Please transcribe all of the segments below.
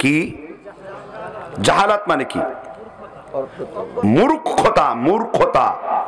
কি? জাহালাত মানে কি? মূর্খতা। মূর্খতা।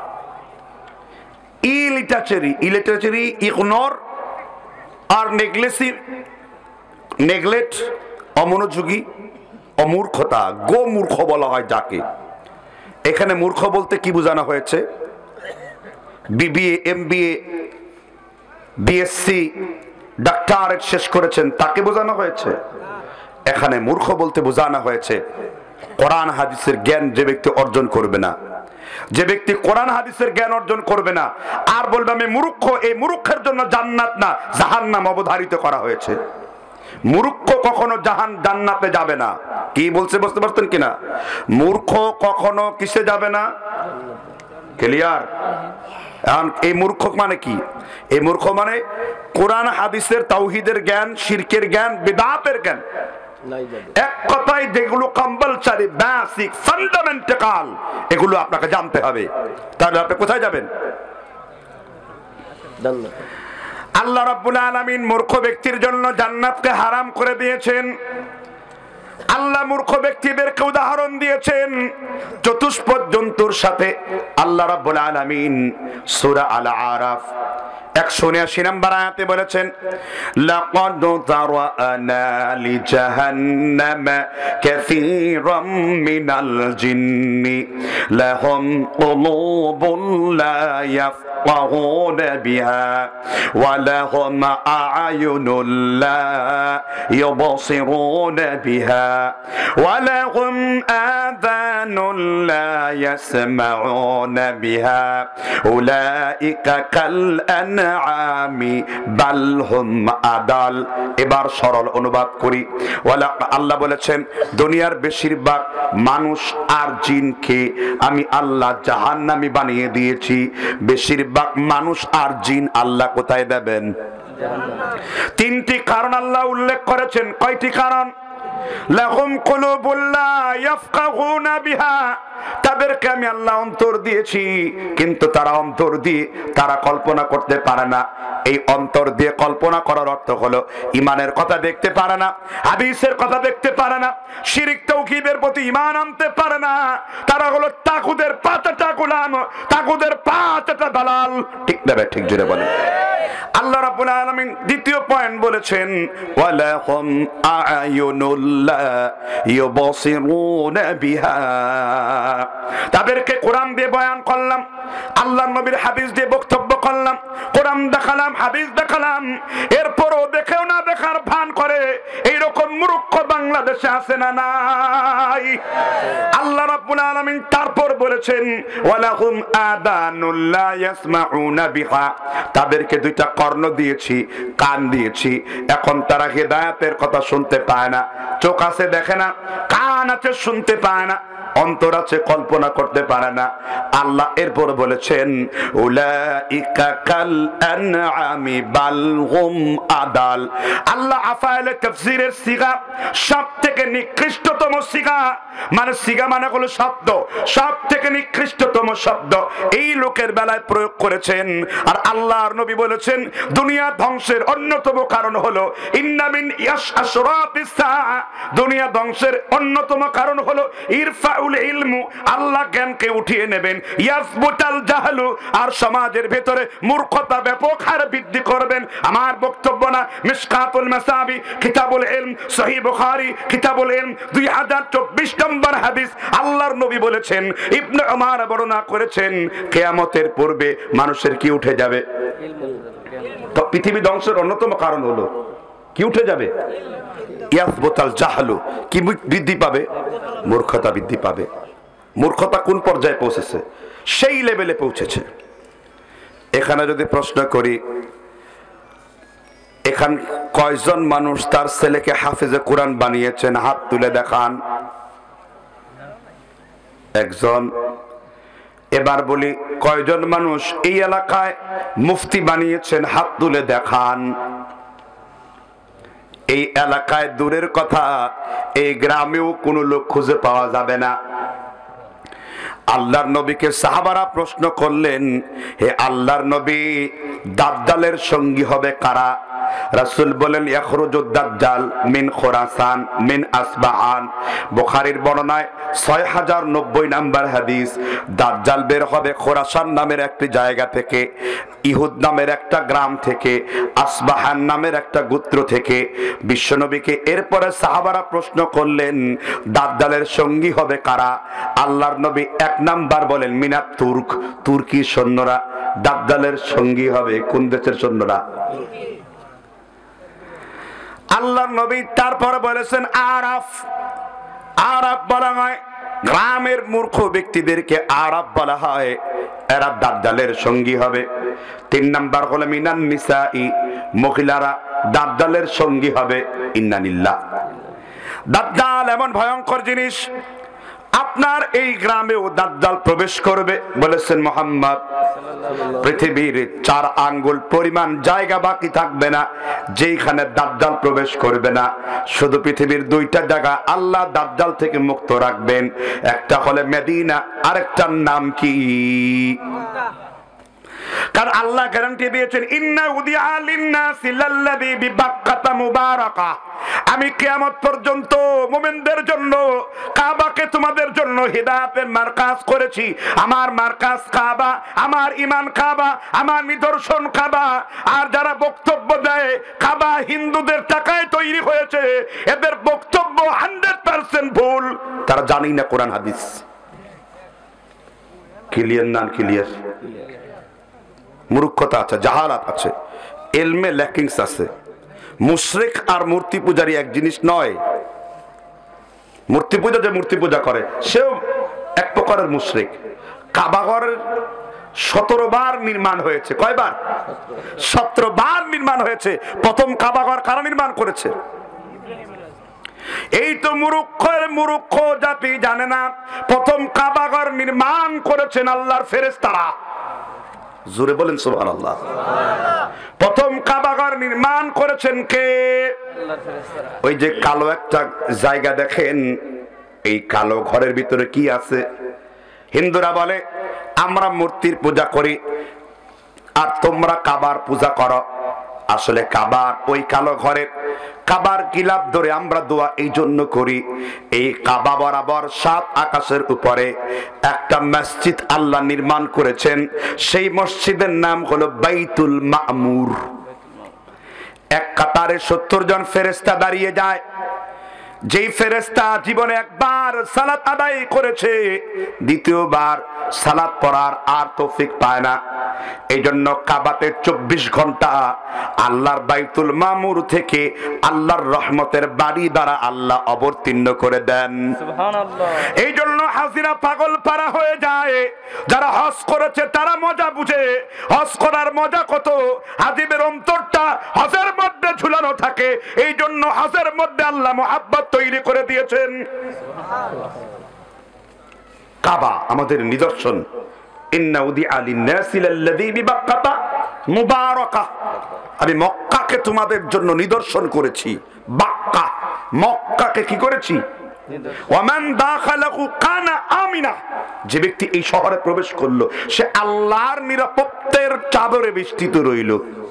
ইলিটারেরি, ইগনোর আর নেগলেক্ট, অমনোযোগী, অমূর্খতা, গোমূর্খ বলা হয় যাকে। এখানে মূর্খ বলতে কি বোঝানো হয়েছে? বিবিএ, এমবিএ, বিএসসি, ডাক্তারেট শেষ করেছেন তাকে বোঝানো হয়েছে। এখানে মূর্খ বলতে বোঝানো হয়েছে কোরআন হাদিসের জ্ঞান যে ব্যক্তি অর্জন করবে না, যে ব্যক্তি কোরআন হাদিসের জ্ঞান অর্জন করবে না আর বলবে আমি মূর্খ, এই মূর্খের জন্য জান্নাত না জাহান্নাম অবধারিত করা হয়েছে। মূর্খ কখনো জান্নাতে যাবে না। কি বলছে বুঝতে পারছেন কিনা? মূর্খ কখনো কিসে যাবে না? ক্লিয়ার? এই মূর্খ মানে কি? এই মূর্খ মানে কোরআন হাদিসের তাওহীদের জ্ঞান, শিরকের জ্ঞান, বিদআতের জ্ঞান, এক কথায় যেগুলো কম্পালসারি, বেসিক, ফান্ডামেন্টাল, এগুলো আপনাকে জানতে হবে। তাহলে আপনি কোথায় যাবেন? আল্লাহ রাব্বুল আলামিন মূর্খ ব্যক্তির জন্য জান্নাতকে হারাম করে দিয়েছেন। আল্লাহ মূর্খ ব্যক্তিদেরকে উদাহরণ দিয়েছেন চতুষ্পদ জন্তুর সাথে। আল্লাহ রাব্বুল আলামিন সূরা আল আরাফ 179 নম্বর আয়াতে বলেছেন, লাকাদ যারানা লিজাহান্নামা কাসীরাম মিনাল জিন্নি লাহুম কুলুবুন লা ইয়াফকাহুনা বিহা ওয়া লাহুম আ'য়ুনুন লা ইউবসিরুনা বিহা ওয়া লাহুম আযানুন লা ইয়াসমাউনা বিহা উলাইকা কাল আদাল। এবার সরল অনুবাদ করি। আল্লাহ বলেছেন দুনিয়ার বেশিরভাগ মানুষ আর জিনকে আমি আল্লাহ জাহান্নামী বানিয়ে দিয়েছি। বেশিরভাগ মানুষ আর জিন আল্লাহ কোথায় দেবেন? তিনটি কারণ আল্লাহ উল্লেখ করেছেন। কয়টি কারণ? লাহুম কুলুবুন লা ইয়াফকাহুনা বিহা, তাদেরকে আমি আল্লাহ অন্তর দিয়েছি কিন্তু তারা অন্তর দিয়ে তারা কল্পনা করতে পারে না। এই অন্তর দিয়ে কল্পনা করার অর্থ হলো ঈমানের কথা দেখতে পারে না, হাদিসের কথা দেখতে পারে না, শিরক তাওহীদের প্রতি ঈমান আনতে পারে না। তারা হলো তাগুদের পাঁচটা গোলাম, তাগুদের পাঁচটা দালাল। ঠিক না? ঠিক জোরে বলেন। আল্লাহ রাব্বুল আলামিন দ্বিতীয় পয়েন্ট বলেছেন ওয়ালাহুম আ'য়ুনুল লা ইউবসিরুনা বিহা, তাদেরকে কোরআন দিয়ে বয়ান করলাম, আল্লাহর নবীর হাদিস দিয়ে বক্তব্য করলাম, কোরআন দেখালাম, হাদিস দেখালাম, এরপরও দেখেও না দেখার ভান করে এইরকম মূর্খ বাংলাদেশে আছে না নাই? আল্লাহ রাব্বুল আলামিন তারপর বলেছেন ওয়ালাহুম আযানুল লা ইয়াসমাউনা বিহা, তাদেরকে দুইটা কর্ণ দিয়েছি, কান দিয়েছি, এখন তারা হেদায়েতের কথা শুনতে পায় না। চোখ আছে দেখে না, কান আছে শুনতে পায় না, অন্তর আছে কল্পনা করতে পারে না। আল্লাহ এরপর বলেছেন উলাইকা কাল আনআমি বাল হুম আদাল। আল্লাহ আফায়েলে তাফসীরের সিগা সবথেকে নিকৃষ্টতম সিগা, মানে সিগা মানে হলো শব্দ, সবথেকে নিকৃষ্টতম শব্দ এই লোকের বেলায় প্রয়োগ করেছেন। আর আল্লাহর নবী বলেছেন দুনিয়া ধ্বংসের অন্যতম কারণ হলো ইন্না মিন আশরাতিস সাআ, দুনিয়া ধ্বংসের অন্যতম কারণ হলো ইরফাউল ইলমু, আল্লাহ জ্ঞানকে উঠিয়ে নেবেন, ইয়াসবুতাল জাহলু, আর সমাজের ভেতরে মূর্খতা ব্যাপক হারে বৃদ্ধি করবেন। আমার বক্তব্য না, মিশকাতুল মাসাবি কিতাবুল ইলম, সহিহ বুখারী কিতাবুল ইলম 2024 নম্বর হাদিস। আল্লাহর নবী বলেছেন, ইবনে উমর বর্ণনা করেছেন, কিয়ামতের পূর্বে মানুষের কি উঠে যাবে? তো পৃথিবী ধ্বংসের অন্যতম কারণ হলো কি উঠে যাবে? ইয়াসবুতাল জাহলু, কি বৃদ্ধি পাবে? মূর্খতা বৃদ্ধি পাবে। মূর্খতা কোন পর্যায়ে পৌঁছেছে? সেই লেভেলে পৌঁছেছে। এখানে যদি প্রশ্ন করি, এখান কয়জন মানুষ তার ছেলেকে হাফেজে কোরআন বানিয়েছেন? হাত তুলে দেখান। একজন। এবার বলি কয়জন মানুষ এই এলাকায় মুফতি বানিয়েছেন? হাত তুলে দেখান। এই এলাকায় দূরের কথা, এই গ্রামেও কোনো লোক খুঁজে পাওয়া যাবে না। আল্লাহর নবীকে সাহাবারা প্রশ্ন করলেন, হে আল্লাহর নবী, দাজ্জালের সঙ্গী হবে কারা? রাসূল বলেন ইয়াখরুজুদ দাজ্জাল মিন খুরাসান মিন আসবাহান। বুখারীর বর্ণনায় 6090 নাম্বার হাদিস, দাজ্জাল বের হবে খুরাসান নামের একটি জায়গা থেকে, ইহুদ নামের একটা গ্রাম থেকে, আসবাহান নামের একটা গোত্র থেকে। বিশ্বনবীকে এরপরে সাহাবারা প্রশ্ন করলেন দাজ্জালের সঙ্গী হবে কারা? আল্লাহর নবী এক নাম্বার বলেন মিনাত তুর্ক, তুর্কি সৈন্যরা। দাজ্জালের সঙ্গী হবে কোন দেশের সৈন্যরা? আল্লাহর নবী তারপরে বলেছেন আরাফ। আরাফ বলা হয় গ্রামের মূর্খ ব্যক্তিদেরকে আরাফ বলা হয়, এরা দাজ্জালের সঙ্গী হবে। 3 নাম্বার হলো মিনান নিসাই, মহিলারা দাজ্জালের সঙ্গী হবে। ইন্নালিল্লাহ। দাজ্জাল এমন ভয়ঙ্কর জিনিস, আপনার এই গ্রামেও দাজ্জাল প্রবেশ করবে বলেছেন মুহাম্মদ। পৃথিবীর 4 আঙ্গুল পরিমাণ জায়গা বাকি থাকবে না যেখানে দাজ্জাল প্রবেশ করবে না। শুধু পৃথিবীর 2টা জায়গা আল্লাহ দাজ্জাল থেকে মুক্ত রাখবেন, একটা হলো মদিনা, আরেকটার নাম কি? কারণ আল্লাহ গ্যারান্টি দিয়েছেন ইন্না উদিয়া লিন্নাসি লাল্লাযী বিবাক্কাতা মুবারাকা। আমি কিয়ামত পর্যন্ত মুমিনদের জন্য কাবাকে তোমাদের জন্য হিদায়াতের মারকাজ করেছি। আমার মারকাজ কাবা, আমার ঈমান কাবা, আমার নিদর্শন কাবা। আর যারা বক্তব্য দেয় কাবা হিন্দুদের টাকায় তৈরি হয়েছে, এদের বক্তব্য 100% ভুল। তারা জানেই না কোরআন হাদিস। ক্লিয়ার না? ক্লিয়ার? মূর্খতা আছে, জাহালাত আছে, এলমে ল্যাকিংস আছে। মুশরিক আর মূর্তি পূজারি এক জিনিস নয়। মূর্তি পূজা যে মূর্তি পূজা করে সেও এক প্রকারের মুশরিক। কাবাঘরের 17 বার নির্মাণ হয়েছে। কয়বার? 17 বার নির্মাণ হয়েছে। প্রথম কাবাঘর কারা নির্মাণ করেছে? এই তো মূর্খ জাতি জানে না প্রথম কাবাঘর নির্মাণ করেছেন আল্লাহর ফেরেশতারা। জোরে বলেন সুবহানাল্লাহ। প্রথম কাবাঘর নির্মাণ করেছেন কে? ওই যে কালো একটা জায়গা দেখেন, এই কালো ঘরের ভিতরে কি আছে? হিন্দুরা বলে আমরা মূর্তির পূজা করি আর তোমরা কাবার পূজা করো। আসলে কাবার ওই কালো ঘরে কাবার গিলাফ ধরে আমরা দোয়া এই জন্য করি, এই কাবা বরাবর 7 আকাশের উপরে একটা মসজিদ আল্লাহ নির্মাণ করেছেন। সেই মসজিদের নাম হলো বাইতুল মামুর। এক কাতারে 70 জন ফেরেশতা দাঁড়িয়ে যায়। যেই ফেরেশতা জীবনে একবার সালাত আদায় করেছে, দ্বিতীয়বার সালাত পড়ার আর তৌফিক পায় না। এই জন্য কাবাতে 24 ঘন্টা আল্লাহর বাইতুল মামুর থেকে আল্লাহর রহমতের বাড়ি দ্বারা আল্লাহ অবতীর্ণ করে দেন। সুবহানাল্লাহ। এই জন্য হাজিরা পাগল পারা হয়ে যায়। যারা হজ করেছে তারা মজা বুঝে। হজ করার মজা কত, হাজিবের অন্তরটা হজের মধ্যে ঝুলানো থাকে। এই জন্য হজের মধ্যে আল্লাহ মুহাব্বত তৈরি করে দিয়েছেন। কাবা আমাদের নিদর্শন। ইন্না উদিআ লিন্নাসি লাল্লাযী বিবাক্কাতা মুবারাকা। আমি মক্কাকে তোমাদের জন্য নিদর্শন করেছি। বাক্কা, মক্কাকে কি করেছি? ওয়ামান দাখালাহু কানা আমিনা। যে ব্যক্তি এই শহরে প্রবেশ করলো সে আল্লাহর নিরাপত্তার চাদরে বেষ্টিত রইল।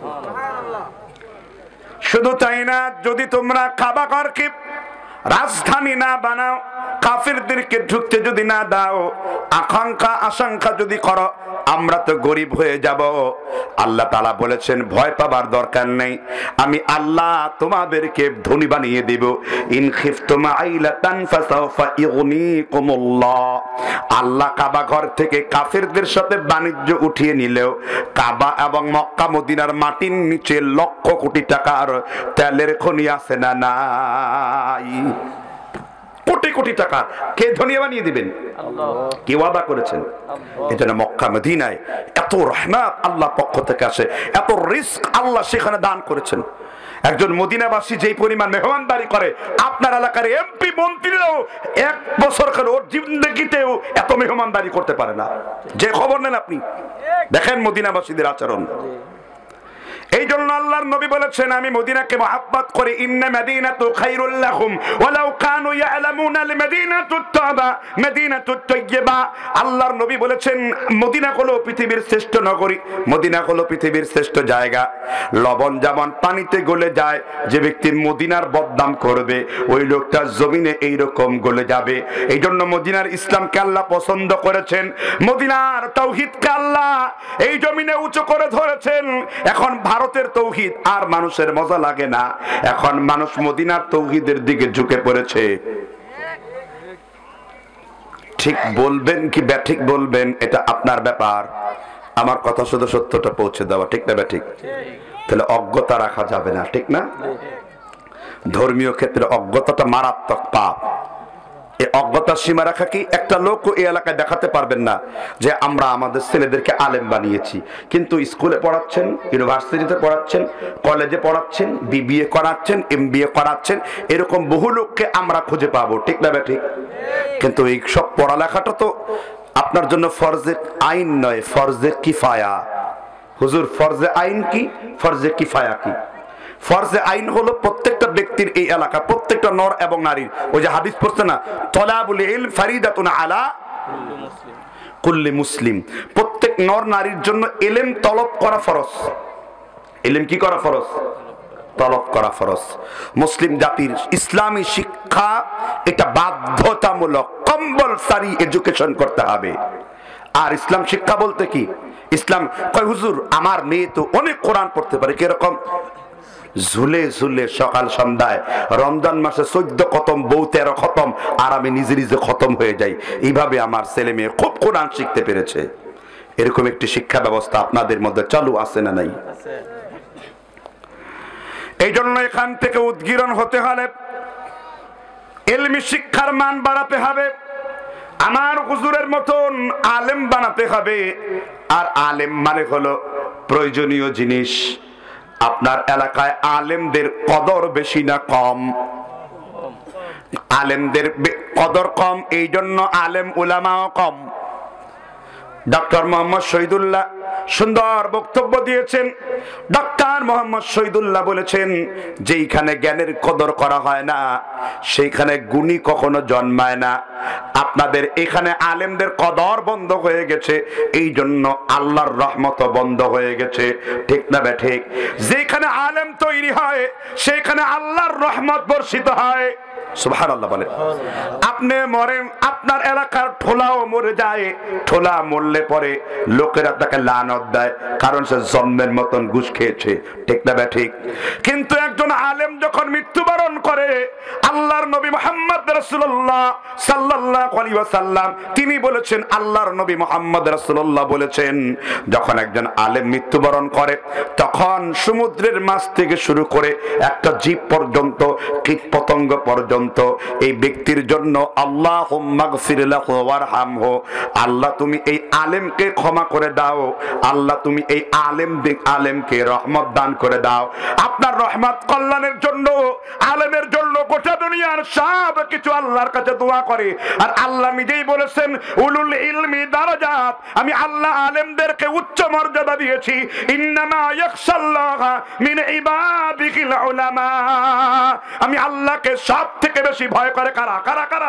শুধু তাই না, যদি তোমরা কাবা ঘরকে রাজধানী না বানাও, কাফিরদেরকে ঢুকতে যদি না দাও, আশঙ্কা যদি করো আমরা তো গরিব হয়ে যাব, আল্লাহ তাআলা বলেছেন ভয় পাবার দরকার নেই, আমি আল্লাহ তোমাদেরকে ধনী বানিয়ে দেব। ইন খিফতুম আইলাতান ফাসাওফা ইগনিকুমুল্লাহ। আল্লাহ কাবা ঘর থেকে কাফিরদের সাথে বাণিজ্য উঠিয়ে নিলেও কাবা এবং মক্কা মদিনার মাটির নিচে লক্ষ কোটি টাকার তেলের খনি আছে না নাই? কোটি কোটি টাকা কে ধনী বানিয়ে দিবেন? কে ওয়াদা করেছেন? এজন্য মক্কা মদিনায় এত রহমত আল্লাহ পক্ষ থেকে আসে, এত রিস্ক আল্লাহ সেখানে দান করেছেন। একজন মদিনাবাসী যেই পরিমাণ মেহমানদারি করে, আপনার এলাকার এমপি মন্ত্রীরাও 1 বছর করে ওর জিন্দেগিতেও এত মেহমানদারি করতে পারে না। যে খবর নেন আপনি, দেখেন মদিনাবাসীদের আচরণ। এই জন্য আল্লাহর নবী বলেছেন আমি মদিনাকে মহব্বত করি, ইন্না মাদিনাতু খায়রুল লাহুম ওয়ালাউ কানু ইয়ালামুনা আল মাদিনাতুত তাবা মাদিনাতুত তাইয়্যিবা। আল্লাহর নবী বলেছেন মদিনা হলো পৃথিবীর শ্রেষ্ঠ নগরী, মদিনা হলো পৃথিবীর শ্রেষ্ঠ জায়গা। লবণ যেমন পানিতে গলে যায়, যে ব্যক্তি মদিনার বদনাম করবে ওই লোকটা জমিনে এইরকম গলে যাবে। এই জন্য মদিনার ইসলামকে আল্লাহ পছন্দ করেছেন, মদিনার তাওহীদকে আল্লাহ এই জমিনে উঁচু করে ধরেছেন। এখন ভারতের তাওহীদ আর মানুষের মজা লাগে না, এখন মানুষ মদিনার তাওহীদের দিকে ঝুঁকে পড়েছে। ঠিক বলবেন কি ব্যাঠিক বলবেন এটা আপনার ব্যাপার, আমার কথা শুধু সত্যটা পৌঁছে দেওয়া, ঠিক না ব্যাঠিক? তাহলে অজ্ঞতা রাখা যাবে না, ঠিক না? ধর্মীয় ক্ষেত্রে অজ্ঞতাটা মারাত্মক পাপ। এই অজ্ঞতার সীমা রাখা কি? একটা লোক এই এলাকায় দেখাতে পারবেন না যে আমরা আমাদের ছেলেদেরকে আলেম বানিয়েছি, কিন্তু স্কুলে পড়াচ্ছেন, ইউনিভার্সিটিতে পড়াচ্ছেন, কলেজে পড়াচ্ছেন, বিবিএ করাচ্ছেন, এমবিএ করাচ্ছেন, এরকম বহু লোককে আমরা খুঁজে পাবো, ঠিক না ব্যাঠিক? কিন্তু এই সব পড়ালেখাটা তো আপনার জন্য ফরজে আইন নয়, ফরজে কিফায়া। হুজুর ফরজে আইন কি, ফরজে কিফায়া কি? ফরজে আইন হলো প্রত্যেকটা ব্যক্তির এই এলাকা, প্রত্যেকটা নর এবং নারীর, ওই যে হাদিস পড়ছে না, তলাবুল ইলম ফারিদাতুন আলা কুল্লি মুসলিম, প্রত্যেক নর নারীর জন্য ইলম তলব করা ফরজ। ইলম কি করা ফরজ? তলব করা ফরজ। মুসলিম জাতির ইসলামী শিক্ষা এটা বাধ্যতামূলক, কম্পালসারি এডুকেশন করতে হবে। আর ইসলাম শিক্ষা বলতে কি? ইসলাম কয় হুজুর আমার মেয়ে তো অনেক কোরআন পড়তে পারে, কিরকম? ঝুলে ঝুলে সকাল সন্ধ্যায় রমজান মাসে 14 খতম, বউ 13 খতম, আর আমি নিজে নিজে খতম হয়ে যাই। এইভাবে আমার ছেলে মেয়ে খুব কোরআন শিখতে পেরেছে। এরকম একটি শিক্ষা ব্যবস্থা আপনাদের মধ্যে চালু আছে না নাই? এই জন্য এখান থেকে উদ্গীরণ হতে হলে ইলমি শিক্ষার মান বাড়াতে হবে, আমার হুজুরের মতন আলেম বানাতে হবে। আর আলেম মানে হলো প্রয়োজনীয় জিনিস। আপনার এলাকায় আলেমদের কদর বেশি না কম? আলেমদের কদর কম, এই জন্য আলেম উলামাও কম। ডক্টর মোহাম্মদ শহীদুল্লাহ সুন্দর বক্তব্য দিয়েছেন। ডক্টর মোহাম্মদ শহীদুল্লাহ বলেছেন যেইখানে জ্ঞানের কদর করা হয় না সেইখানে গুণী কখনো জন্মায় না। আপনাদের এখানে আলেমদের কদর বন্ধ হয়ে গেছে, এই জন্য আল্লাহর রহমত বন্ধ হয়ে গেছে, ঠিক না ব্যাঠিক? যেখানে আলেম তৈরি হয় সেখানে আল্লাহর রহমত বর্ষিত হয়। সুবহানাল্লাহ বলে। আপনি মরেন, আপনার এলাকার ঠোলাও মরে যায়, ঠোলা মরলে পরে লোকেরা তাকে লানত দেয়, কারণ সে জন্মের মতন ঘুষ খেয়েছে, ঠিক না ব্যাঠিক? কিন্তু একজন আলেম যখন মৃত্যুবরণ করে, আল্লাহর নবী মুহাম্মদ রাসূলুল্লাহ সাল্লাল্লাহু আলাইহি ওয়াসাল্লাম তিনি বলেছেন, আল্লাহর নবী মুহাম্মদ রাসূলুল্লাহ বলেছেন যখন একজন আলেম মৃত্যুবরণ করে তখন সমুদ্রের মাছ থেকে শুরু করে একটা জীব পর্যন্ত, কীট পতঙ্গ পর্যন্ত এই ব্যক্তির জন্য আল্লাহুম্মা গফির লাহু ওয়ারহামহু, আল্লাহ তুমি এই আলেমকে ক্ষমা করে দাও, আল্লাহ তুমি এই আলেমকে রহমত দান করে দাও। আপনার রহমত কল্যাণের জন্য, আলেমের জন্য গোটা দুনিয়ার সব কিছু আল্লাহর কাছে দোয়া করে। আর আল্লাহ নিজেই বলেছেন উলুল ইলমি দারাজাত, আমি আল্লাহ আলেমদেরকে উচ্চ মর্যাদা দিয়েছি। ইন্নামা ইয়াখশাল্লাহা মিন ইবাদিহিল উলামা, আমি আল্লাহকে সব থেকে বেশি ভয় করে কারা? কারা কারা?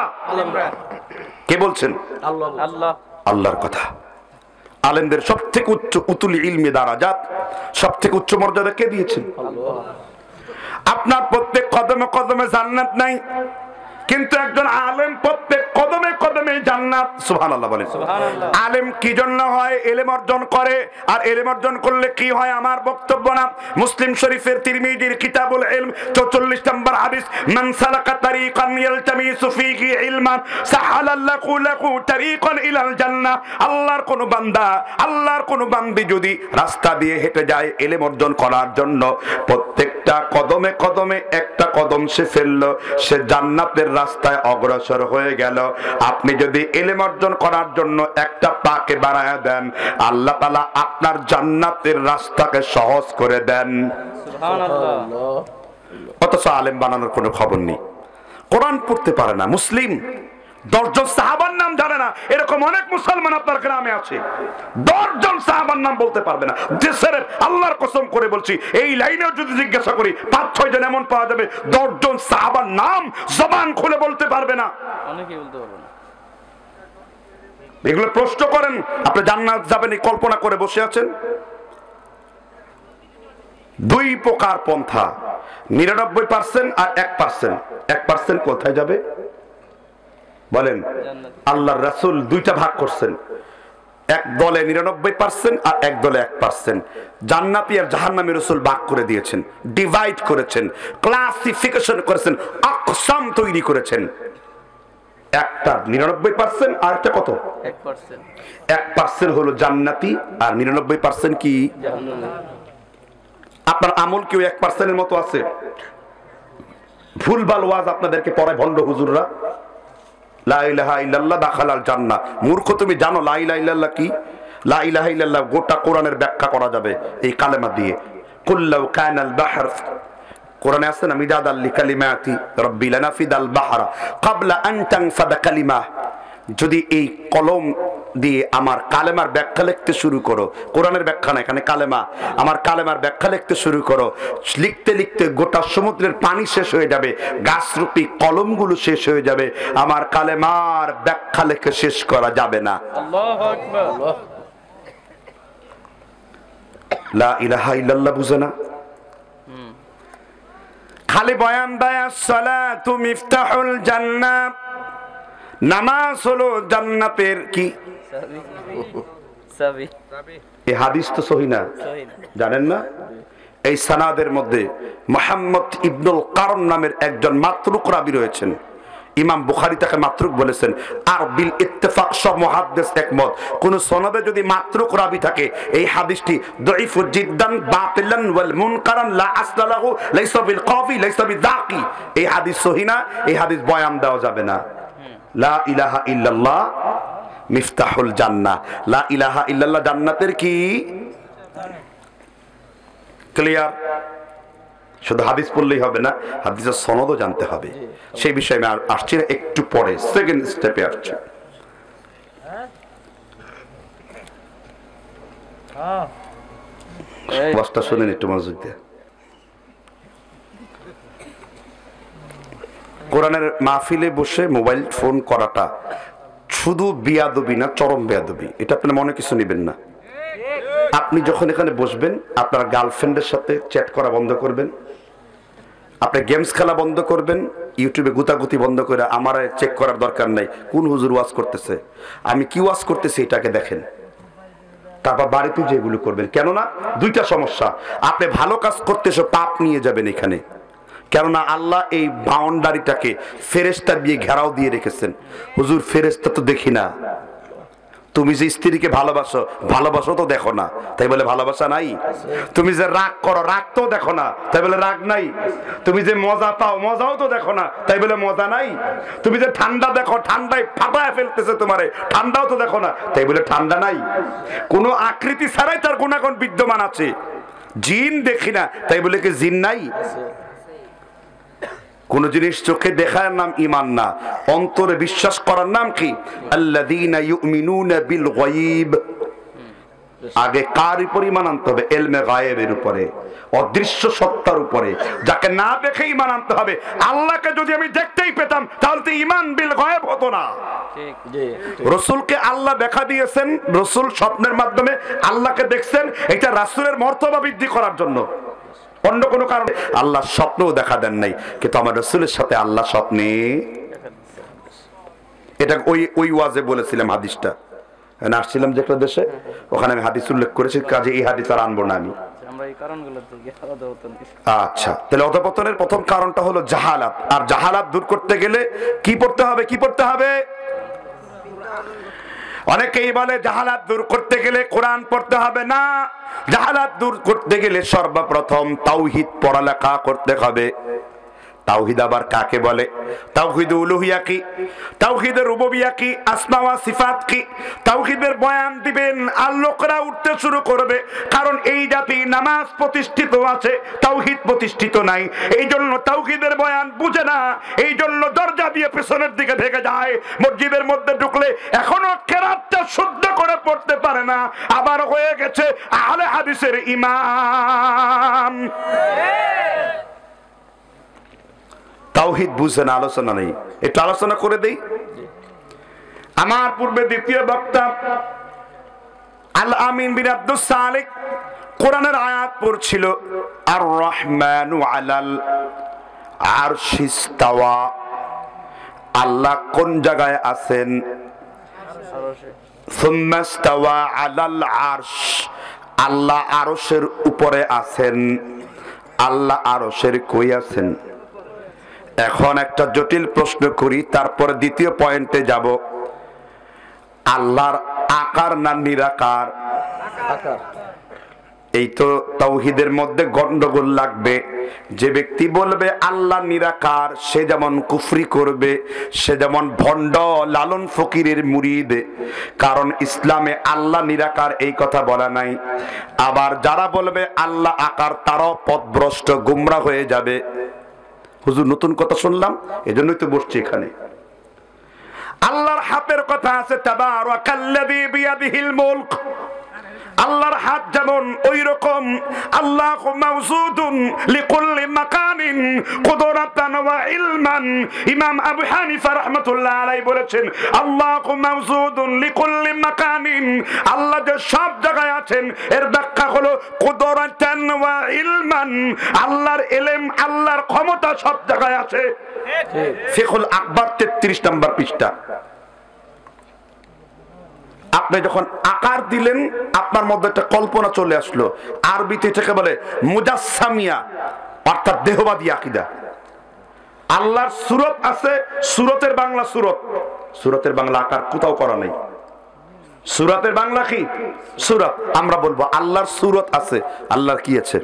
কে বলছেন? আল্লাহ। আল্লাহর কথা। আলেমদের সব থেকে উচ্চ উতুল ইলমি দারাজাত, সব থেকে উচ্চ মর্যাদা কে দিয়েছেন? আল্লাহ। আপনার প্রত্যেক কদমে কদমে জান্নাত নাই, কিন্তু একজন আলেম প্রত্যেক কদমে কদমে জান্নাত। সুবহানাল্লাহ বলেন। আলেম কি জন্য হয়? ইলম অর্জন করে। আর ইলম অর্জন করলে কি হয় আমার বক্তব্য না, মুসলিম শরীফের তিরমিজির কিতাবুল ইলম 44 নম্বর হাদিস, মান সালাকা তারিকান ইয়ালতামিসু ফীহি ইলমান সাহালাল্লাহু লাহু তারিকান ইলাল জান্নাহ। আল্লাহর কোন বান্দা, আল্লাহর কোন বান্দি যদি রাস্তা দিয়ে হেঁটে যায় ইলম অর্জন করার জন্য, প্রত্যেকটা কদমে কদমে একটা কদম সে ফেললো, সে জান্নাতের রাস্তায় অগ্রসর হয়ে গেল। আপনি যদি ইলম অর্জন করার জন্য একটা পাকে বাড়ায়া দেন, আল্লাহ তাআলা আপনার জান্নাতের রাস্তাকে সহজ করে দেন। সুবহানাল্লাহ। অথচ আলেম বানানোর কোনো খবর নেই, কোরআন পড়তে পারে না, মুসলিম 10 জন সাহাবার নাম জানে না, না, এরকম অনেক মুসলমান আপনার গ্রামে আছে 10 জন সাহাবার নাম বলতে পারবে না। দেশের আল্লাহর কসম করে বলছি, এই লাইনেও যদি জিজ্ঞাসা করি 5-6 জন এমন পাওয়া যাবে 10 জন সাহাবার নাম জবান খুলে বলতে পারবে না, অনেকেই বলতে পারবে না। এগুলো প্রশ্ন করেন, আপনি জান্নাত যাবেন এই কল্পনা করে বসে আছেন। 2 প্রকার পন্থা, 99% আর 1%। 1% কোথায় যাবে বলেন? আল্লাহর রাসূল 2টা ভাগ করছেন, এক দলে 99% আর এক দলে 1%। জান্নাতি আর জাহান্নামী রাসূল ভাগ করে দিয়েছেন, ডিভাইড করেছেন, ক্লাসিফিকেশন করেছেন, আকসাম তৈরি করেছেন। একটা 99% আর একটা কত? 1%। 1% হলো জান্নাতি আর 99% কি জাহান্নামী। আপনার আমল কি 1% এর মতো আছে? ভুলভাল ওয়াজ আপনাদেরকে পড়ায় ভণ্ড হুজুররা। লা ইলাহা ইল্লাল্লাহ দাখালাল জান্নাহ। মূর্খ, তুমি জানো লা ইলাহা ইল্লাল্লাহ কি? লা ইলাহা ইল্লাল্লাহ গোটা কোরআনের ব্যাখ্যা করা যাবে এই কালেমা দিয়ে। কুল লাউ কানাল বাহর, কোরআনে আছে না, মিদাদাল লিকালিমাতি রাব্বি লানাফিদাল বাহরা ক্বাবলা আন তানফাদা কালিমা। যদি এই কলম দিয়ে আমার কালেমার ব্যাখ্যা লিখতে শুরু করো, কোরআনের ব্যাখ্যা না, এখানে কালেমা, আমার কালেমার ব্যাখ্যা লিখতে শুরু করো, লিখতে লিখতে গোটা সমুদ্রের পানি শেষ হয়ে যাবে, গাছরূপী কলমগুলো শেষ হয়ে যাবে, আমার কালেমার ব্যাখ্যা লিখে শেষ করা যাবে না। আল্লাহু আকবার। লা ইলাহা ইল্লাল্লাহ বুঝে না? খালি বয়ান দেয় সালাতু মিফতাহুল জান্নাহ, নামাজ হলো জান্নাতের কি চাবি। এই হাদিস তো সহিহ না, জানেন না? এই সানাদের মধ্যে মুহাম্মদ ইবনুল কারন নামের একজন মাতরুক রাবী রয়েছেন। ইমাম বুখারী তাকে মাতরুক বলেছেন, আর বিল ইত্তেফাক সব মুহাদ্দিস একমত, কোন সনদে যদি মাতরুক রাবী থাকে এই হাদিসটি দাঈফু জিদ্দান বাতিলান ওয়াল মুনকারান লা আসলা লাহু লাইসা বিল কাফি লাইসা বিযাকি। এই হাদিস সহিহ না, এই হাদিস বয়ান দেওয়া যাবে না। লা ইলাহা ইল্লাল্লাহ মিফতাহুল জান্নাহ, লা ইলাহা ইল্লাল্লাহ জান্নাতের কি? ক্লিয়ার? শুধু হাদিস পড়লেই হবে না, হাদিসের সনদও জানতে হবে। সেই বিষয়ে আমি আসছি না, একটু পরে সেকেন্ড স্টেপে আসছি। ওয়াজটা শুনেন একটু মনোযোগ দিয়ে। কোরআনের মাহফিলে বসে মোবাইল ফোন করাটা শুধু বিয়াদবি না, চরম বিয়াদবি। এটা আপনি মনে কিছু নেবেন না। আপনি যখন এখানে বসবেন আপনার গার্লফ্রেন্ডের সাথে চ্যাট করা বন্ধ করবেন, আপনি গেমস খেলা বন্ধ করবেন, ইউটিউবে গুতাগুতি বন্ধ করে আমার চেক করার দরকার নাই কোন হুজুর ওয়াজ করতেছে, আমি কি ওয়াজ করতেছি এটাকে দেখেন, তারপর বাড়িতে যেগুলো করবেন। কেননা 2টা সমস্যা, আপনি ভালো কাজ করতে এসে পাপ নিয়ে যাবেন এখানে, কেননা আল্লাহ এই বাউন্ডারিটাকে ফেরেশতা দিয়ে ঘেরাও দিয়ে রেখেছেন। হুজুর ফেরেশতা তো দেখি না, তুমি যে স্ত্রীকে ভালোবাসো, ভালোবাসো তো দেখো না, তাই বলে ভালোবাসা নাই? তুমি যে রাগ করো, রাগ তো দেখো না, তাই বলে রাগ নাই? তুমি যে মজা পাও, মজাও তো দেখো না, তাই বলে মজা নাই? তুমি যে ঠান্ডা দেখো, ঠান্ডায় ফাটায় ফেলতেছে তোমারে, ঠান্ডাও তো দেখো না, তাই বলে ঠান্ডা নাই? কোনো আকৃতি ছাড়াই তার গুণাগুণ বিদ্যমান আছে। জিন দেখি না, তাই বলে কি জিন নাই? কোন জিনিস চোখে দেখার নাম ঈমান না, অন্তরে বিশ্বাস করার নাম কি? আল্লাযীনা ইউমিনুনা বিল গায়ব। আগে কার উপর ঈমান আনতে হবে? ইলমে গায়েবের উপরে, অদৃশ্য সত্তার উপরে, যাকে না দেখে ঈমান আনতে হবে। আল্লাহকে যদি আমি দেখতেই পেতাম তাহলে তো ঈমান বিল গায়েব হতো না। ঠিক জি। রাসূলকে আল্লাহ দেখা দিয়েছেন, রাসূল স্বপ্নের মাধ্যমে আল্লাহকে দেখছেন, এটা রাসূলের মর্তবা বৃদ্ধি করার জন্য, অন্য কোনো কারণে। আল্লাহ স্বপ্নও দেখা দেন নাই, কিন্তু আমার রাসূলের সাথে আল্লাহ স্বপ্নে, এটা ওই ওয়াজে বলেছিলাম হাদিসটা, আসছিলাম যে একটা দেশে, ওখানে আমি হাদিস উল্লেখ করেছি, কাজে এই হাদিস আর আনবো না আমি। আচ্ছা, তাহলে অধঃপতনের প্রথম কারণটা হলো জাহালাত, আর জাহালাত দূর করতে গেলে কি পড়তে হবে? কি পড়তে হবে? অনেকেই বলে জাহালাত দূর করতে গেলে কোরআন পড়তে হবে না, জাহালাত দূর করতে গেলে সর্বপ্রথম তাওহীদ পড়ালেখা করতে হবে। তাওহীদ আবার কাকে বলে? তাওহীদ উলুহিয়া কি, তাওহীদের রুবুবিয়্যাহ কি, আসমা ওয়া সিফাত কি? তাওহীদের বয়ান দিবেন আর লোকরা উঠতে শুরু করবে, কারণ এই জাতি নামাজ প্রতিষ্ঠিত আছে, তাওহীদ প্রতিষ্ঠিত নাই। এই জন্য তাওহীদের বয়ান বুঝে না, এই জন্য দরজা দিয়ে পেছনের দিকে ঢেকে যায়। মসজিদের মধ্যে ঢুকলে এখনো কেরাতটা শুদ্ধ করে পড়তে পারে না, আবার হয়ে গেছে আহলে হাদিসের ইমাম। তাওহীদ বুঝে না, আলোচনা নেই। একটু আলোচনা করে দেই। আমার পূর্বে দ্বিতীয় বক্তা আল আমিন বিন আব্দুস সালিক কোরআনের আয়াত পড়ছিল, আর রহমানু আলাল আরশিস তাওয়া। আল্লাহ কোন জায়গায় আছেন? সুম্মা ইস্তাওয়া আলাল আরশ, আল্লাহ আরশের উপরে আছেন। আল্লাহ আরশের কই আছেন? এখন একটা জটিল প্রশ্ন করি, তারপর দ্বিতীয় পয়েন্টে যাব। আল্লাহর আকার না নিরাকার? আকার। এই তো তাওহীদের মধ্যে গন্ডগোল লাগবে। যে ব্যক্তি বলবে আল্লাহ নিরাকার, সে যেমন কুফরি করবে, সে যেমন ভণ্ড লালন ফকিরের মুরিদ, কারণ ইসলামে আল্লাহ নিরাকার এই কথা বলা নাই। আবার যারা বলবে আল্লাহ আকার, তারাও পথভ্রষ্ট গুমরা হয়ে যাবে। হুজুর নতুন কথা শুনলাম, এজন্যই তো বসছি এখানে। আল্লাহর হাতের কথা আছে, তাবারাকাল্লাযী বিয়াদিহিল মুলক। আল্লাহর হাত যেমন ওই রকম, আল্লাহু মাওজুদুন লিকুল্লি মাকানিন কুদরাতান ওয়া ইলমান। ইমাম আবু হানিফা রাহমাতুল্লাহ আলাইহি বলেছেন, আল্লাহু মাওজুদুন লিকুল্লি মাকানিন, আল্লাহ যে সব জায়গায় আছেন এর ব্যাখ্যা হলো কুদরাতান ওয়া ইলমান, আল্লাহর ইলম, আল্লাহর ক্ষমতা সব জায়গায় আছে। ফিকহুল আকবার 33 নম্বর পৃষ্ঠা। আপনি যখন আকার দিলেন, আপনার মধ্যে একটা কল্পনা চলে আসলো। আরবিতে এটাকে বলে মুজাসসামিয়া, অর্থাৎ দেহবাদী আকীদা। আল্লাহর সূরত আছে, সূরতের বাংলা সূরত, সূরতের বাংলা আকার কোথাও করা নেই। সূরতের বাংলা কি? সূরত। আমরা বলবো আল্লাহর সূরত আছে। আল্লাহর কি আছে?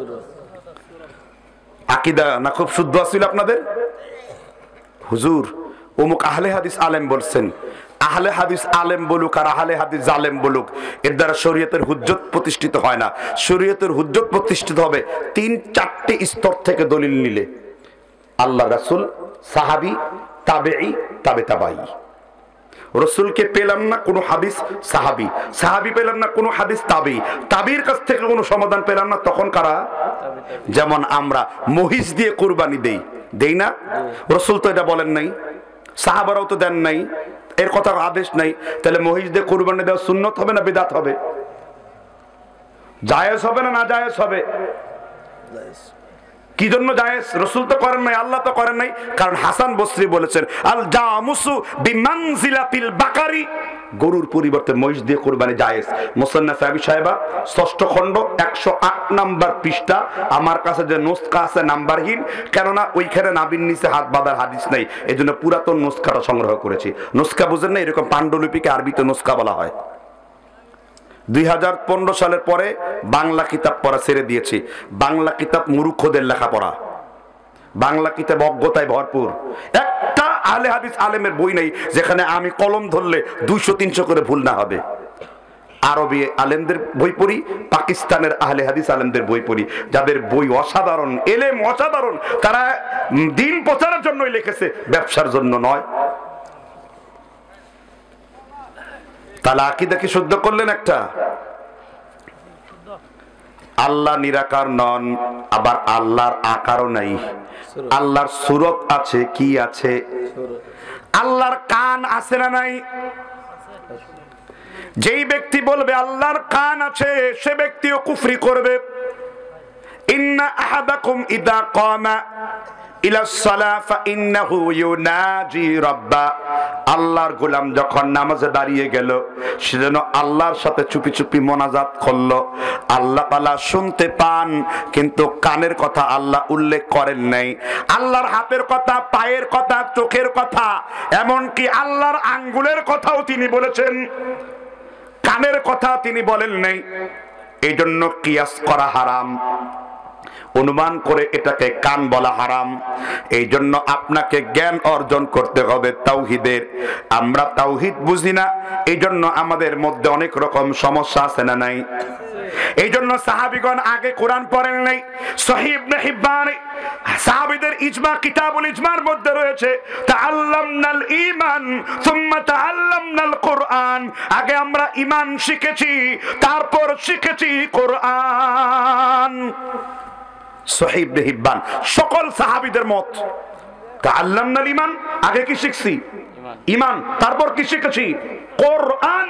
আকীদা না খুব শুদ্ধ আছিল আপনাদের? হুজুর অমুক আহলে হাদিস আলেম বলছেন। আহলে হাদিস আলেম বলুক আর আহলে হাদিস জালেম বলুক, এর দ্বারা শরীয়তের হুজ্জত প্রতিষ্ঠিত হয় না। শরীয়তের হুজ্জত প্রতিষ্ঠিত হবে 3-4টি স্তর থেকে দলিল নিলে। আল্লাহ রাসূল, সাহাবী, তাবেঈ, তাবে তাবাঈ। রাসূলকে পেলাম না কোনো হাদিস, সাহাবী, সাহাবী পেলাম না কোনো হাদিস, তাবেঈ, তাবির কাছ থেকে কোনো সমাধান পেলাম না, তখন কারা? যেমন আমরা মহিষ দিয়ে কুরবানি দেই না? রাসূল তো এটা বলেন নাই, সাহাবারাও তো দেন নাই, এর কথা আদেশ নাই। তাহলে মহিষ দিয়ে কুরবানি দেওয়া সুন্নত হবে না বিদআত হবে? জায়েজ হবে না না জায়েজ হবে? কি জন্য জায়েজ? রাসূল তো করেন নাই, আল্লাহ তো করেন নাই। কারণ হাসান বসরি বলেছেন, আল জামুসু বিমানজিলাতিল বাকারি, গরুর পরিবর্তে মহিষ দিয়ে কুরবানি জায়েজ। মুসান্নাফ আবি শায়বা 6ষ্ঠ খণ্ড 108 নাম্বার পৃষ্ঠা। আমার কাছে যে নুসখা আছে নাম্বারহীন, কেননা ওইখানে নাবির নিচে হাত বাঁধার হাদিস নেই, এজন্য পুরাতন নুসখাটা সংগ্রহ করেছি। নুসখা বুঝেন না? এরকম পাণ্ডুলিপিকে আরবিতে নুসখা বলা হয়। 2015 সালের পরে বাংলা কিতাব পড়া ছেড়ে দিয়েছি। বাংলা কিতাব মূর্খদের লেখাপড়া, বাংলা কিতাব অজ্ঞতায় ভরপুর। একটা আহলে হাদিস আলেমের বই নেই যেখানে আমি কলম ধরলে 200-300 করে ভুল না হবে। আরবি আলেমদের বই পড়ি, পাকিস্তানের আহলে হাদিস আলেমদের বই পড়ি, যাদের বই অসাধারণ, এলেম অসাধারণ। তারা দিন প্রচারের জন্যই লিখেছে, ব্যবসার জন্য নয়। তাহলে আকীদা কি শুদ্ধ করলেন একটা? আল্লাহ নিরাকার নন, আবার আল্লাহর আকারও নাই। আল্লাহর সূরত আছে, কি আছে? আল্লাহর কান আছে না নাই? যেই ব্যক্তি বলবে আল্লাহর কান আছে, সে ব্যক্তিও কুফরি করবে। ইন্না আহাদাকুম ইদা কামা ইলাস সালাহ ফাইন্নাহু ইউনাজি রাব্বা। আল্লাহর গোলাম যখন নামাজে দাঁড়িয়ে গেল, সে যেন আল্লাহর সাথে চুপি চুপি মোনাজাত করলো। আল্লাহ তাআলা শুনতে পান, কিন্তু কানের কথা আল্লাহ উল্লেখ করেন নাই। আল্লাহর হাতের কথা, পায়ের কথা, চোখের কথা, এমনকি আল্লাহর আঙ্গুলের কথাও তিনি বলেছেন, কানের কথা তিনি বলেন নাই। এই জন্য কিয়াস করা হারাম। অনুমান করে এটাকে কান বলা হারাম। এই জন্য আপনাকে জ্ঞান অর্জন করতে হবে তাওহীদের। আমরা তাওহীদ বুঝি না, এই জন্য আমাদের মধ্যে অনেক রকম সমস্যা আছে না নাই? এই জন্য সাহাবীগণ আগে কোরআন পড়েন নাই। সহিহ ইবনে হিব্বান সাহাবীদের ইজমা, কিতাবুল ইজমার মধ্যে রয়েছে তাআল্লামনাল ঈমান সুম্মা তাআল্লামনাল কুরআন। আগে আমরা ঈমান শিখেছি, তারপর শিখেছি কোরআন। সহিহ ইবনে হিব্বান, সকল সাহাবীদের মত। তাআল্লামনাল ঈমান, আগে কি শিখছি? ঈমান। তারপর কি শিখেছি? কোরআন।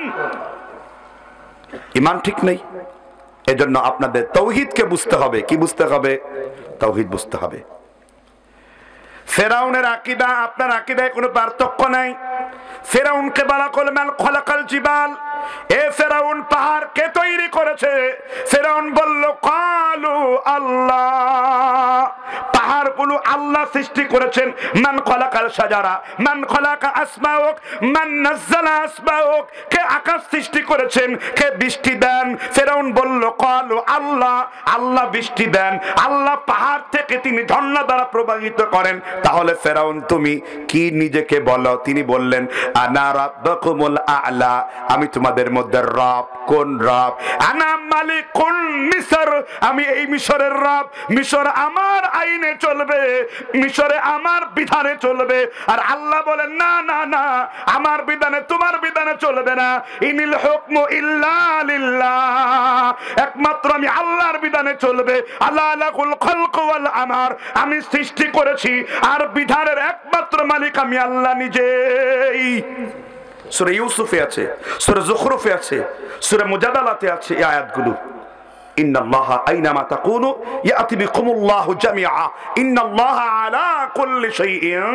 ঈমান ঠিক নেই। এজন্য আপনাদের তাওহীদকে বুঝতে হবে। কি বুঝতে হবে? তাওহীদ বুঝতে হবে। ফেরাউনের আকীদা আপনার আকীদায় কোনো পার্থক্য নাই। ফেরাউনকে বলা হলো মান খলাকাল জিবাল, এ ফেরাউন পাহাড় কে তৈরি করেছে? ফেরাউন বলল ক্বালু আল্লাহ, পাহাড়গুলো আল্লাহ সৃষ্টি করেছেন। মান খলাকাল শাজারা, মান খলাকা আসমাউক, মান নাযালা আসমাউক, কে আকাশ সৃষ্টি করেছেন, কে বৃষ্টি দেন? ফেরাউন বলল ক্বালু আল্লাহ, আল্লাহ বৃষ্টি দেন, আল্লাহ পাহাড় থেকে তিনি ঝর্ণা দ্বারা প্রবাহিত করেন। তাহলে ফেরাউন তুমি কি নিজেকে বলো? তিনি বললেন আনা রাব্বুকুমুল আ'লা, আমি তোমাদের মধ্যে রব। কোন রব? আনা মালিকুন মিসর, আমি এই মিশরের রব। মিশর আমার আইনে চলবে, মিশরে আমার বিধানে চলবে। আর আল্লাহ বলেন না না না, আমার বিধানে তোমার বিধানে চলবে না। ইনিল হুকমু ইল্লা লিল্লাহ, একমাত্র আমি আল্লাহর বিধানে চলবে। আল্লাহ লাকুল খালকু ওয়াল আমর, আমি সৃষ্টি করেছি আর বিধানের একমাত্র মালিক আমি আল্লাহ নিজেই। সূরা ইউসুফে আছে, সূরা যুখরুফে আছে, সূরা মুজাদালাতে আছে এই আয়াতগুলো। ইন্নাল্লাহা আইনামা তাকুনু ইয়াতি বিকুমুল্লাহু জামিআ ইন্নাল্লাহা আলা কুল্লি শাইইন।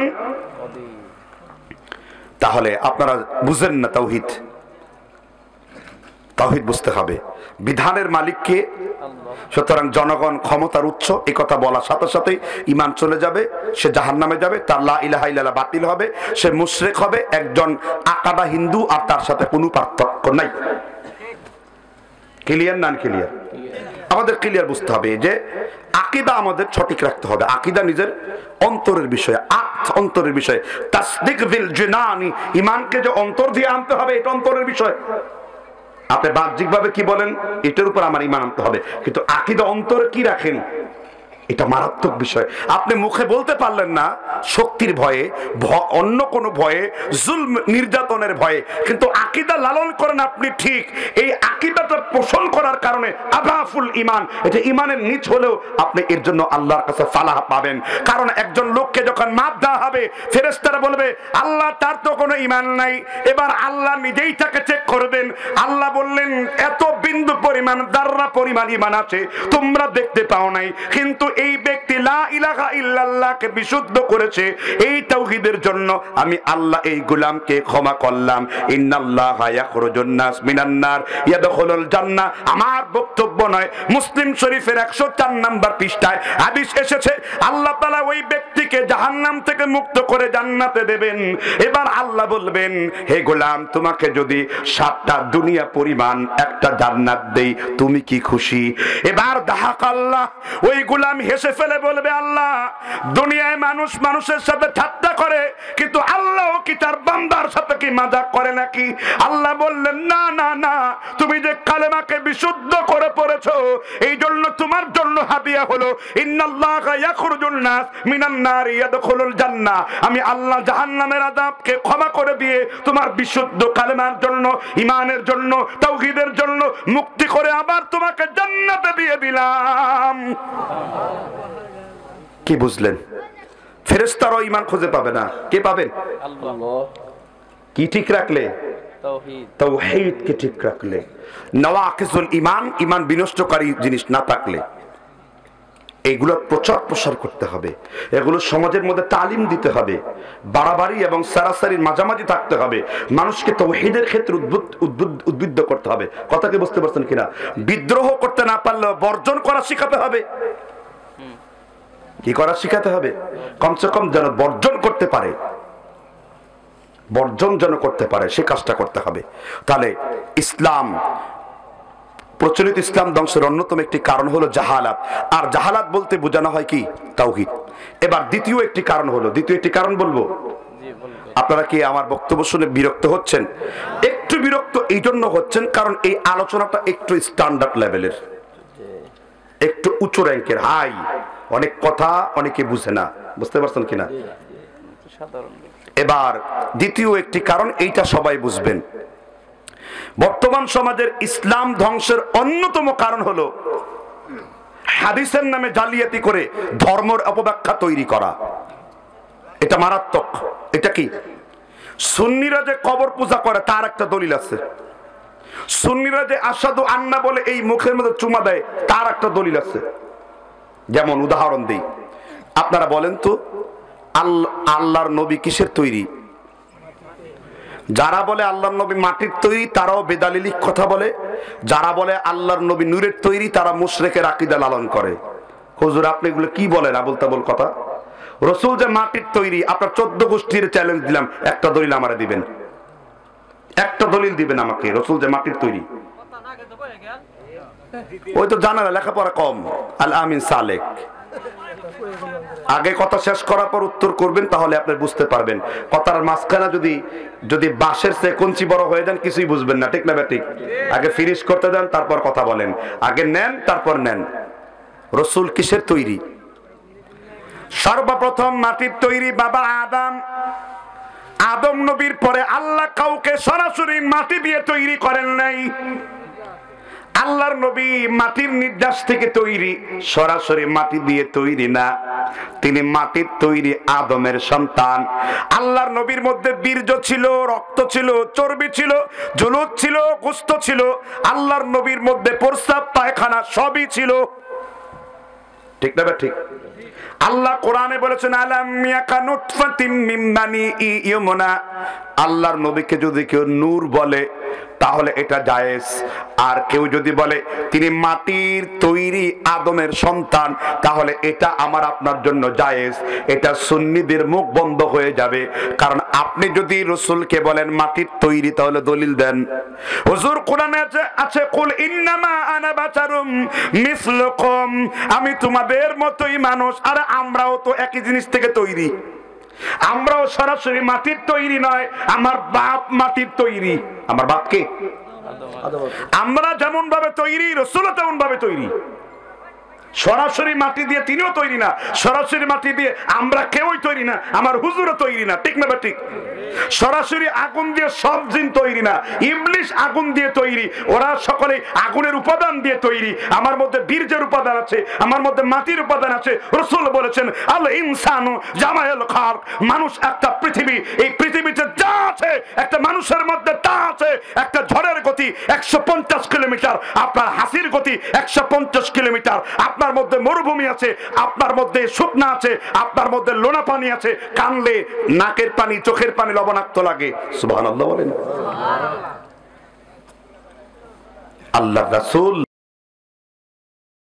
তাহলে আপনারা বুঝেন না তাওহীদ। তাওহীদ বুঝতে হবে। বিধানের মালিক কে? সুতরাং জনগণ ক্ষমতার উৎস, এই কথা বলার সাথে সাথে ঈমান চলে যাবে, সে জাহান্নামে যাবে, তার লা ইলাহা ইল্লাল্লাহ বাতিল হবে, সে মুশরিক হবে, একজন আকাদা হিন্দু, আর তার সাথে কোনো পার্থক্য নাই। ক্লিয়ার না? ক্লিয়ার? আমাদের ক্লিয়ার বুঝতে হবে যে আকীদা আমাদের সঠিক রাখতে হবে। আকীদা নিজের অন্তরের বিষয়, অন্তরের বিষয়। তাসদিক বিল জিনানি, ঈমানকে যে অন্তর দিয়ে আনতে হবে, এটা অন্তরের বিষয়। আপনি বাহ্যিকভাবে কি বলেন, এটার উপর আমার ঈমান আনতে হবে, কিন্তু আকীদা অন্তরে কি রাখেন, এটা মারাত্মক বিষয়। আপনি মুখে বলতে পারলেন না শক্তির ভয়ে, অন্য কোনো ভয়ে, জুলম নির্যাতনের ভয়ে, কিন্তু আকীদা লালন করেন আপনি ঠিক। এই আকীদাটা পোষণ করার কারণে আবাফুল ঈমান, এটা ঈমানের নিচ হলেও আপনি এর জন্য আল্লাহর কাছে ফালাহ পাবেন। কারণ একজন লোককে যখন মাপ দেওয়া হবে, ফেরেশতারা বলবে আল্লাহ তার তো কোনো ঈমান নাই। এবার আল্লাহ নিজেই তাকে চেক করবেন। আল্লাহ বললেন এত বিন্দু পরিমাণ, দাররা পরিমাণ ঈমান আছে, তোমরা দেখতে পাও নাই, কিন্তু এই ব্যক্তি লা ইলাহা ইল্লাল্লাহকে বিশুদ্ধ করেছে। এই তাওহীদের জন্য আমি আল্লাহ এই গোলামকে ক্ষমা করলাম। ইন্নাল্লাহা ইয়াখরুজুন নাস মিনান নার ইয়াদখুলুল জান্নাহ। আমার বক্তব্য নয়, মুসলিম শরীফের 104 নম্বর পৃষ্ঠায় হাদিস এসেছে, আল্লাহ তাআলা ওই ব্যক্তিকে জাহান্নাম থেকে মুক্ত করে জান্নাতে দেবেন। এবার আল্লাহ বলবেন হে গোলাম, তোমাকে যদি 7টা দুনিয়া পরিমাণ একটা জান্নাত দেই, তুমি কি খুশি? এবার দাহাক আল্লাহ, ওই গোলাম হেসে ফেলে বলবে আল্লাহ, দুনিয়ায় মানুষ মানুষের সাথে ঠাট্টা করে, কিন্তু আল্লাহ কি তার বান্দার সাথে কি মাজাক করে নাকি? আল্লাহ বললেন না না না, তুমি যে কালেমাকে বিশুদ্ধ করে পড়েছো, এই জন্য তোমার জন্য হাদিয়া হলো ইন্নাল্লাহা ইয়াখরুজুন নাস মিনান নার ইয়াদখুলুল জান্নাহ। আমি আল্লাহ জাহান্নামের আযাবকে ক্ষমা করে দিয়ে তোমার বিশুদ্ধ কালেমার জন্য, ঈমানের জন্য, তাওহীদের জন্য মুক্তি করে আবার তোমাকে জান্নাতে দিয়ে দিলাম। কি বুঝলেন? ফেরেশতারাও ঈমান খুঁজে পাবে না, কে পাবেন? আল্লাহ। কি ঠিক রাখলে? তাওহীদ। তাওহীদকে ঠিক রাখলে, নওয়াকিজুল ঈমান, ঈমান বিনষ্টকারী জিনিস না থাকলে, এগুলো প্রচার প্রসার করতে হবে, এগুলো সমাজের মধ্যে তালিম দিতে হবে, বাড়াবাড়ি এবং সারাসারির মাঝামাঝি থাকতে হবে, মানুষকে তাওহীদের ক্ষেত্রে উদ্বুদ্ধ করতে হবে। কথাকে বুঝতে পারছেন কিনা? বিদ্রোহ করতে না পারলেও বর্জন করা শিখাতে হবে। কি করা শিখাতে হবে? কমসে কম যেন বর্জন করতে পারে, বর্জন যেন করতে পারে, সে কাজটা করতে হবে। তাহলে ইসলাম প্রচলিত ইসলাম ধ্বংসের অন্যতম একটি কারণ হলো জাহালাত, আর জাহালাত বলতে বোঝানো হয় কি তাওহীদ। এবার দ্বিতীয় একটি কারণ বলবো। জি বলবেন। আপনারা কি আমার বক্তব্য শুনে বিরক্ত হচ্ছেন? একটু বিরক্ত এই জন্য হচ্ছেন কারণ এই আলোচনাটা একটু স্ট্যান্ডার্ড লেভেলের, একটু উঁচু র্যাঙ্কের, হাই। অনেক কথা অনেকে বুঝে না, বুঝতে পারছেন কিনা? সাধারণ এবার দ্বিতীয় একটি কারণ, এইটা সবাই বুঝবেন। বর্তমান সমাজের ইসলাম ধ্বংসের অন্যতম কারণ হলো হাদিসের নামে জালিয়াতি করে ধর্মের অপব্যাখ্যা তৈরি করা। এটা মারাত্মক। এটা কি? সুন্নিরা যে কবর পূজা করে তার একটা দলিল আছে, সুন্নিরা যে আসাদু আন্না বলে এই মুখের মধ্যে চুমা দেয় তার একটা দলিল আছে। যেমন উদাহরণ দিই, আপনারা বলেন তো আল্লাহর নবী কিসের তৈরি? যারা বলে আল্লাহর নবী মাটির তৈরি তারাও বেদালিলিক কথা বলে, যারা বলে আল্লাহর নবী নূরের তৈরি তারা মুশরিকের আকীদা লালন করে। হুজুর আপনি এগুলো কি বলেন আবুল তাবুল কথা? রাসূল যে মাটির তৈরি, আপনার 14 গোষ্ঠীর চ্যালেঞ্জ দিলাম, একটা দলিল আমারে দিবেন, একটা দলিল দিবেন আমাকে রাসূল যে মাটির তৈরি। ওই তো জানা না, লেখাপড়া কম। আল আমিন সালেক, আগে কথা শেষ করার পর উত্তর করবেন, তাহলে আপনি বুঝতে পারবেন। কথার মাঝখানে যদি বাঁশের চেয়ে কঞ্চি বড় হয়ে যান কিছুই বুঝবেন না, ঠিক না ঠিক? আগে ফিনিশ করতে দেন, তারপর কথা বলেন। আগে নেন, তারপর নেন। রাসূল কিসের তৈরি? সর্বপ্রথম মাটির তৈরি বাবা আদম। আদম নবীর পরে আল্লাহ কাউকে সরাসরি মাটি দিয়ে তৈরি করেন নাই। আল্লাহর নবী মাটির নির্যাস থেকে তৈরি, সরাসরি মাটি দিয়ে তৈরি না। তিনি মাটির তৈরি আদমের সন্তান। আল্লাহর নবীর মধ্যে বীর্য ছিল, রক্ত ছিল, চর্বি ছিল, জুলুদ ছিল, গোশত ছিল। আল্লাহর নবীর মধ্যে প্রস্রাব পায়খানা সবই ছিল, ঠিক না ঠিক? আল্লাহ কোরআনে বলেছেন আলাম ইয়াকা নুতফাতিম মিন বানি ইয়ুমনা। আল্লাহর নবীকে যদি কেউ নূর বলে তাহলে এটা জায়েজ, আর কেউ যদি বলে তিনি মাটির তৈরি আদমের সন্তান তাহলে এটা আমার আপনার জন্য জায়েজ। এটা সুন্নিদের মুখ বন্ধ হয়ে যাবে, কারণ আপনি যদি রাসূলকে বলেন মাটির তৈরি তাহলে দলিল দেন। হুজুর কোরআনে আছে কুল ইন্নামা আনা বাশারুম মিসলুকুম, আমি তোমাদের মতোই মানুষ, আর আমরাও তো একই জিনিস থেকে তৈরি। আমরাও সরাসরি মাটির তৈরি নয়, আমার বাপ মাটির তৈরি। আমার বাপ কে? আমরা যেমন ভাবে তৈরি রাসূলও তেমন ভাবে তৈরি। সরাসরি মাটি দিয়ে তিনিও তৈরি না, সরাসরি মাটি দিয়ে আমরা কেউই তৈরি না, আমার হুজুরও তৈরি না, ঠিক না ঠিক? সরাসরি আগুন দিয়ে সব জিন তৈরি না, ইবলিশ আগুন দিয়ে তৈরি, ওরা সকলে আগুনের উপাদান দিয়ে তৈরি। আমার মধ্যে বীর্যের উপাদান আছে, আমার মধ্যে মাটির উপাদান আছে। রাসূল বলেছেন আল ইনসানু জামাইল খালক, মানুষ একটা পৃথিবী, এই পৃথিবীতে যা আছে একটা মানুষের মধ্যে তা আছে। একটা ঝড়ের গতি 150 কিলোমিটার, আপনার হাসির গতি 150 কিলোমিটার। আপনার মধ্যে মরুভূমি আছে, আপনার মধ্যে শুকনা আছে, আপনার মধ্যে লোনা পানি আছে। কানলে নাকের পানি, চোখের পানি লবণাক্ত লাগে। সুবহানাল্লাহ বলেন। আল্লাহ রাসূল